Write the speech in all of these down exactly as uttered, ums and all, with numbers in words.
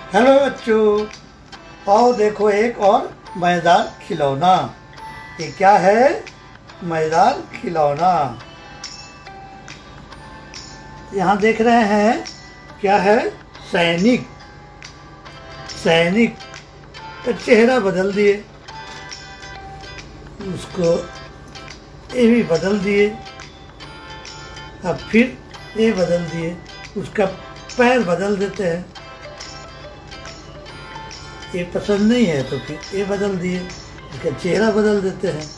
Hello बच्चों, आओ देखो एक और मज़ेदार खिलौना। ये क्या है? मज़ेदार खिलौना। यहाँ देख रहे हैं क्या है? सैनिक। सैनिक का चेहरा बदल दिए, उसको ये भी बदल दिए, अब फिर ये बदल दिए, उसका पैर बदल देते हैं। ये पसंद नहीं है तो फिर ये बदल दिए, इसका चेहरा बदल देते हैं।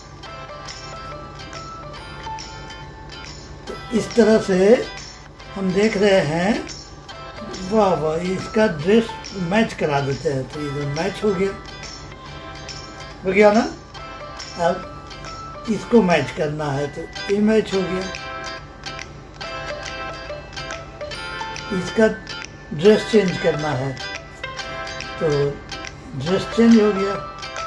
तो इस तरह से हम देख रहे हैं, वाह वाह, इसका ड्रेस मैच करा देते हैं। तो ये मैच हो गया हो गया ना। अब इसको मैच करना है तो ये मैच हो गया, इसका ड्रेस चेंज करना है तो ड्रेस चेंज हो गया।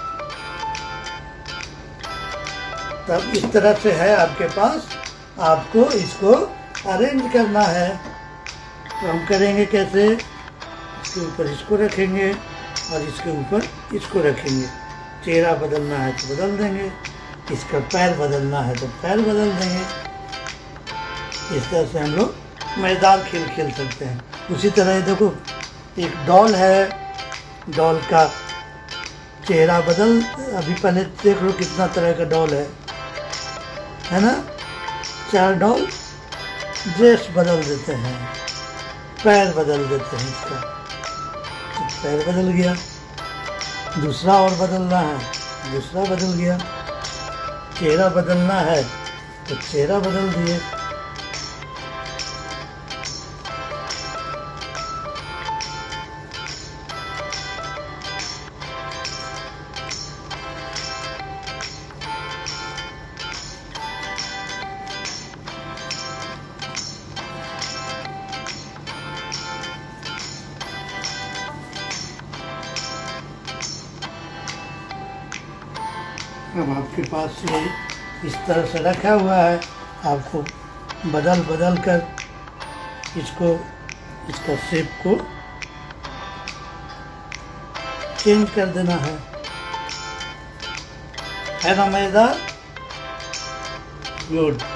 तब इस तरह से है आपके पास, आपको इसको अरेंज करना है। तो हम करेंगे कैसे? इसके ऊपर इसको रखेंगे और इसके ऊपर इसको रखेंगे। चेहरा बदलना है तो बदल देंगे, इसका पैर बदलना है तो पैर बदल देंगे। इस तरह से हम लोग मज़ेदार खेल खेल सकते हैं। उसी तरह देखो, एक डॉल है, डॉल का चेहरा बदल, अभी पहले देख लो कितना तरह का डॉल है है ना। चार डॉल ड्रेस बदल देते हैं, पैर बदल देते हैं, इसका तो पैर बदल गया। दूसरा और बदलना है, दूसरा बदल गया। चेहरा बदलना है तो चेहरा बदल दिए। अब आपके पास ये इस तरह से रखा हुआ है, आपको बदल बदल कर इसको, इसका शेप को चेंज कर देना है है ना मज़ेदार? गुड।